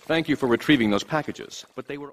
Thank you for retrieving those packages, but they were...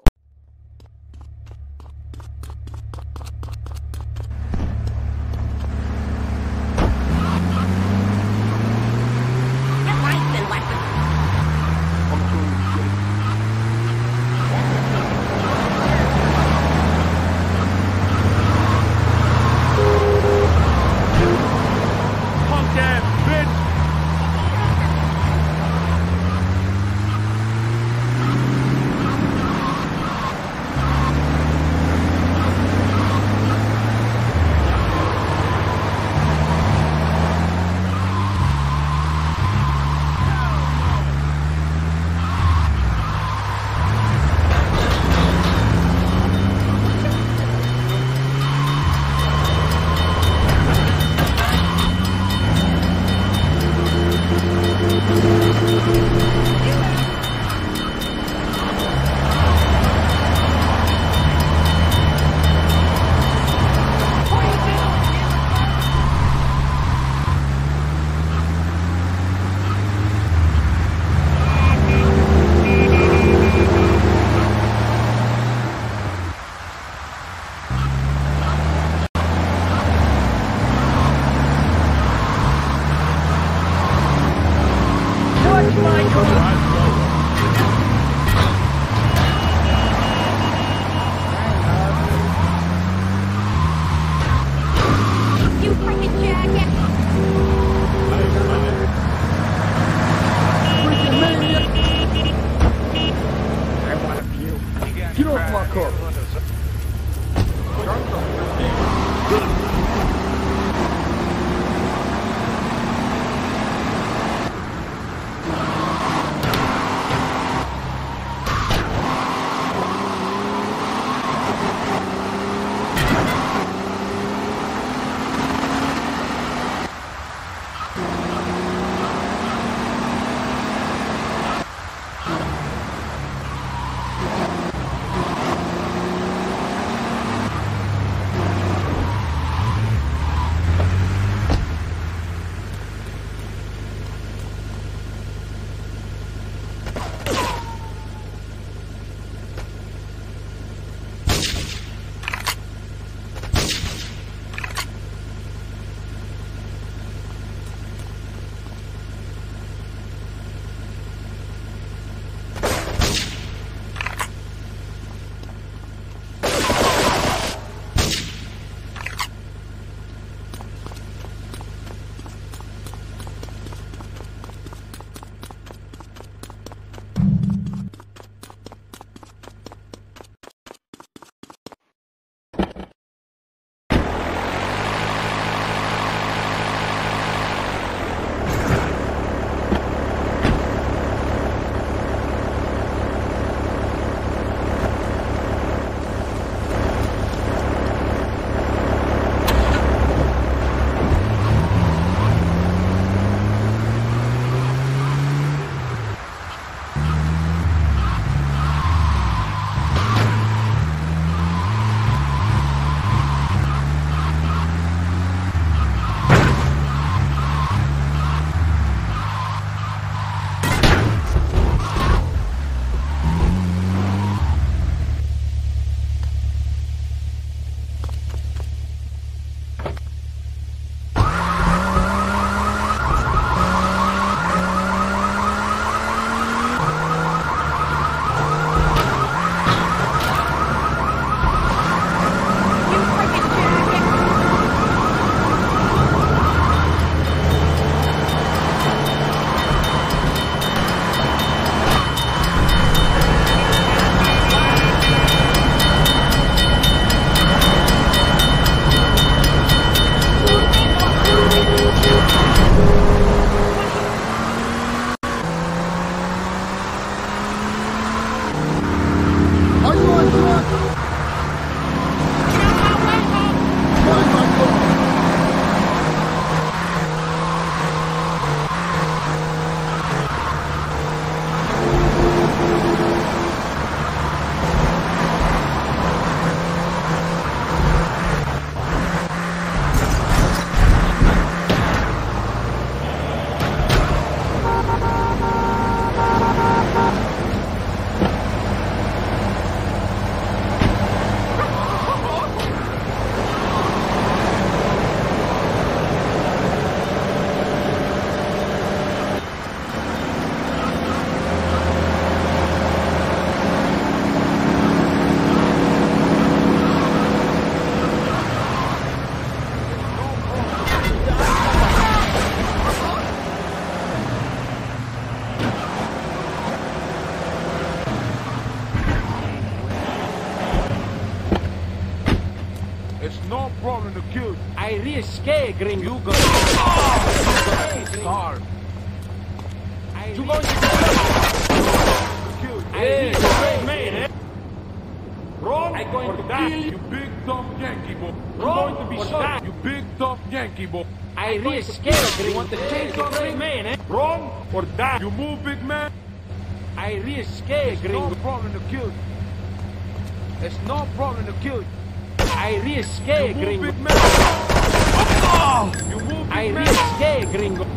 kill. I risque, gringo. You gonna be scarred. You going to Kill. Hey, great man, eh? Wrong. I'm going to die. You big tough Yankee boy. Wrong to be shot. You big tough Yankee boy. I risque, gringo. You want to change your great man, eh? Wrong or die. You move, big man. I risque, No gringo. problem to kill you. It's no problem to kill you. I risque, You move, gringo. big man. You move, I big man. risque, gringo.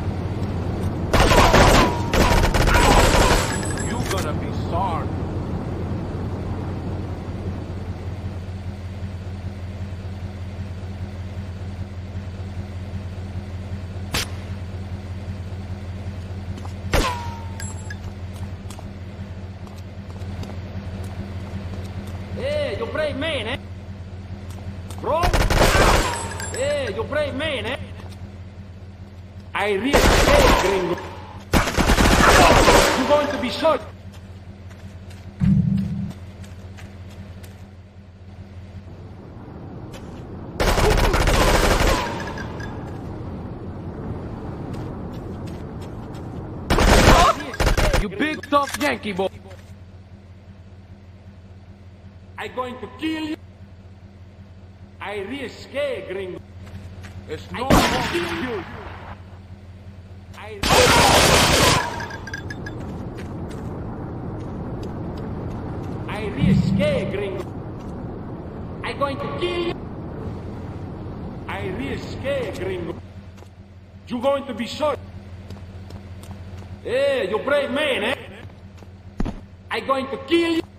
You gonna be sorry. Hey, you brave man, eh? Wrong. Hey, you brave man, eh? I risque, gringo. You're going to be shot. You big tough Yankee boy. I'm going to kill you. I risque, gringo. It's no problem to kill you. I risque, gringo. I'm going to kill you. I risque, gringo. You're going to be shot. Hey, you brave man, eh? I'm going to kill you.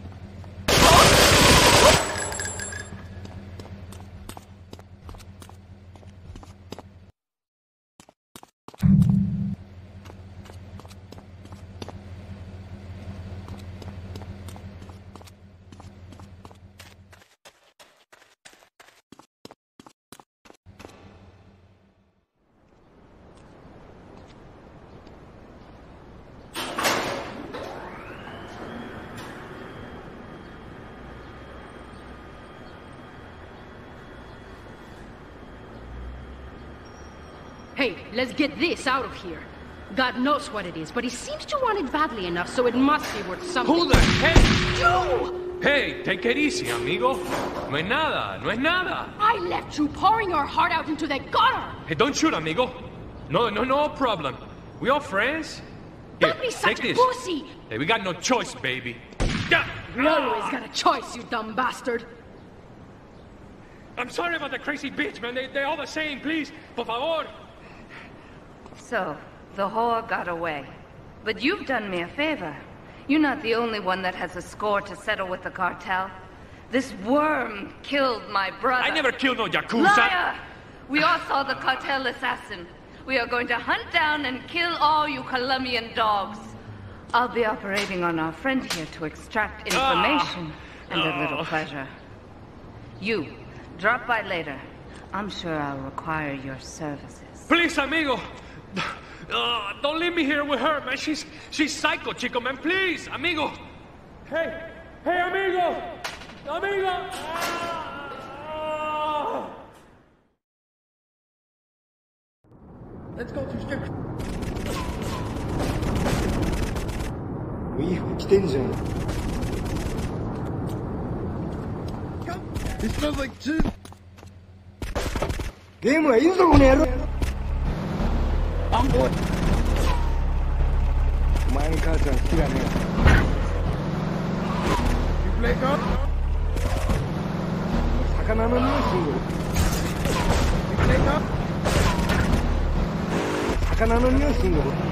Hey, let's get this out of here. God knows what it is, but he seems to want it badly enough, so it must be worth something. Who the heck? You! Hey, take it easy, amigo. No es nada, no es nada. I left you pouring your heart out into the gutter! Hey, don't shoot, amigo. No problem. We all friends? Here, Don't be such take a this. pussy! Hey, we got no choice, baby. Yeah. You always got a choice, you dumb bastard. I'm sorry about the crazy bitch, man. They're all the same, please. Por favor. So, the whore got away. But you've done me a favor. You're not the only one that has a score to settle with the cartel. This worm killed my brother. I never killed no Yakuza. Liar! We all saw the cartel assassin. We are going to hunt down and kill all you Colombian dogs. I'll be operating on our friend here to extract information and a little pleasure. You, drop by later. I'm sure I'll require your services. Please, amigo. Don't leave me here with her, man. She's psycho, chico, man. Please, amigo. Hey, amigo. Amigo. Let's go to strip. いい服着てんじゃん。It smells like two. ゲームはいいぞこの野郎。あんこ。お前の母ちゃん好きだね。You play golf? 魚の匂いすんだよ。You play golf? 魚の匂いすんだよ。